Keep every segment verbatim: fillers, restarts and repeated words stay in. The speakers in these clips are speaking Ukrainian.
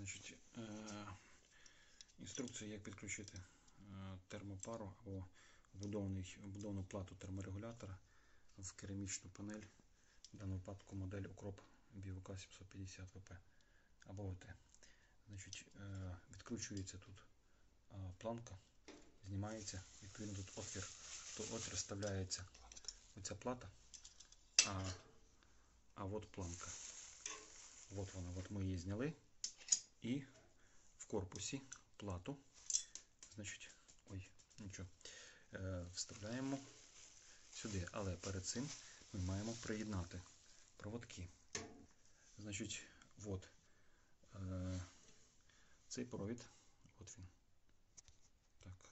Значить, інструкція, як підключити термопару або вбудовану плату терморегулятора в керамічну панель, в даному випадку модель Укроп бі ве ка сімсот п'ятдесят ве пе або ве те. Значить, відкручується тут планка, знімається, відповідно тут отвір, то отвір вставляється оця плата, а, а от планка. От вона, от ми її зняли, і в корпусі плату, значить, ой, нічого, е, вставляємо сюди, але перед цим ми маємо приєднати проводки. Значить, от е, цей провід, от він, так,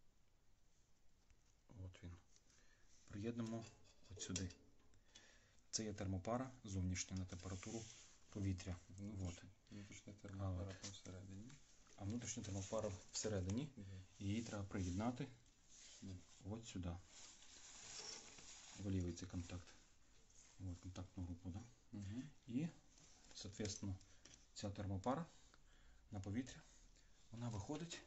от він, приєднуємо от сюди. Це є термопара зовнішня на температуру повітря. От. Внутрішня термопара там всередині. А внутрішня термопара всередині. Угу. Її треба приєднати Угу. от сюди. В лівий цей контакт. От контактну групу. Да? Угу. І, соответственно, ця термопара на повітря, вона виходить.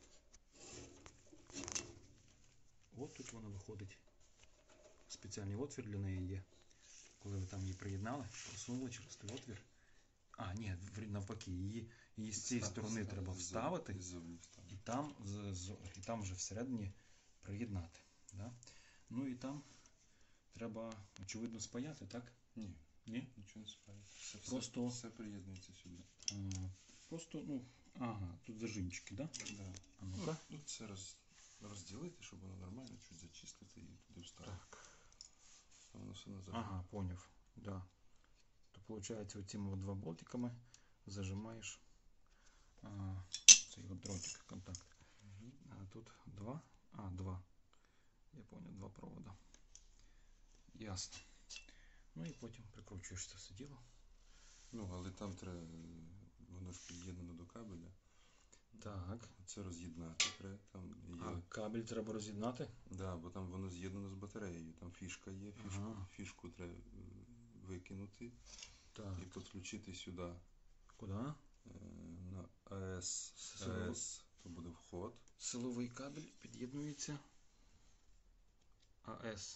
От тут вона виходить. Спеціальний отвір для неї є. Коли ви там її приєднали, просунули через той отвір. А, ні, навпаки, її, її з цієї сторони треба вставити, і там, і там вже всередині приєднати. Да? Ну і там треба, очевидно, спаяти, так? Ні, Ні? нічого не спаяти. Все, просто, все, все приєднується сюди. А, просто, ну, ага, тут зажимчики, да? Да. А ну-ка. Ну, це роз, розділити, щоб воно нормально, чуть зачистити і туди вставити. Так. Воно все не зажимає. Ага, поняв, да. То получается вот этими вот два болтиками зажимаешь а, цей вот дротик, контакт. Угу. А тут два, а, два. Я понял, два провода. Ясно. Ну і потім прикручуєш це все діло. Ну, але там треба, воно ж під'єднано до кабеля. Так. Це роз'єднати треба. Там є... А кабель треба роз'єднати? Так, да, бо там воно з'єднано з батареєю. Там фішка є, фішку, ага. фішку треба викинути. Так. І підключити сюди. Куди? На АЕС. АЕС то буде вход. Силовий кабель під'єднується. АЕС.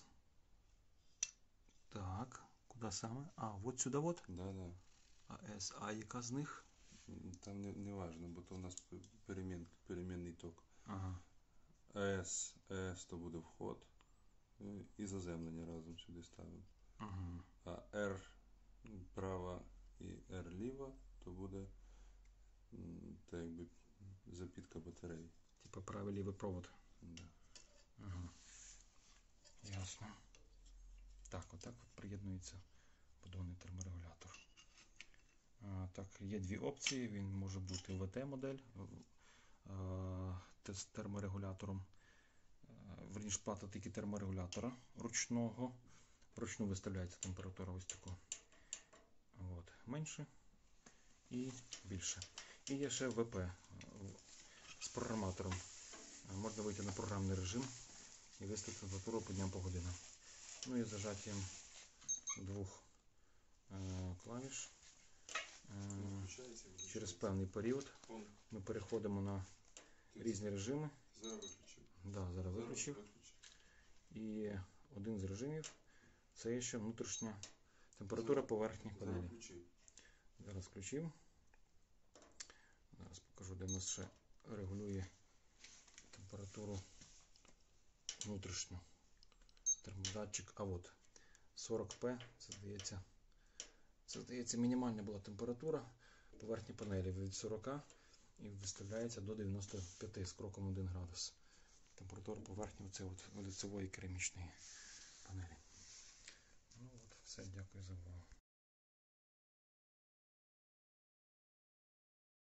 Так, куди саме? А, от сюди от? Да, да. АЕС. А яка з них? Там не, не важно, бо то у нас перемін, перемінний ток. Ага. АЕС, АЕС то буде вход. І заземлення разом сюди ставимо. Ага. А R права і R ліва то буде так якби запітка батареї. Типа правий лівий провод. Да. Ага. Ясно. Так, отак от приєднується вбудований терморегулятор. А, так, є дві опції. Він може бути ве те модель а, з терморегулятором. Верніше, плата тільки терморегулятора ручного. Вручну виставляється температура ось таку. От, менше і більше. І є ще ве пе з програматором. Можна вийти на програмний режим і виставити температуру по дням по годинам. Ну і зажаттям двох е, клавіш е, через певний період ми переходимо на різні режими. Зараз виключив. Да, зараз виключив. І один з режимів це є ще внутрішня температура поверхні панелі. Зараз включив. Зараз покажу, де в нас ще регулює температуру внутрішню. Термодатчик, а от сорок пе, це здається, це здається мінімальна була температура поверхні панелі від сорока і виставляється до дев'яноста п'яти з кроком один градус. Температура поверхні оце от лицевої керамічної панелі. Ну от, все, дякую за увагу.